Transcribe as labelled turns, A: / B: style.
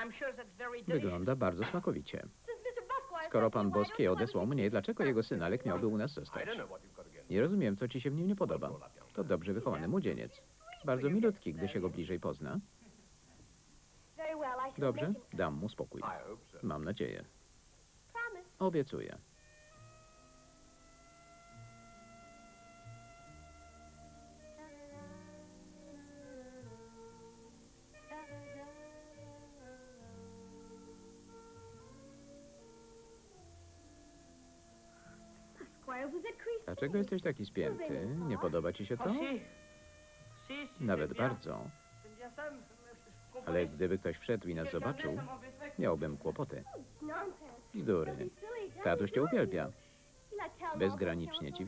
A: Wygląda bardzo smakowicie. Skoro pan Boski odesłał mnie, dlaczego jego synalek miałby u nas zostać? Nie rozumiem, co ci się w nim nie podoba. To dobrze wychowany młodzieniec. Bardzo milutki, gdy się go bliżej pozna. Dobrze, dam mu spokój. Mam nadzieję. Obiecuję. Dlaczego jesteś taki spięty? Nie podoba ci się to? Nawet bardzo. Ale gdyby ktoś wszedł i nas zobaczył, miałbym kłopoty. Bzdury. Tatuś cię uwielbia. Bezgranicznie ci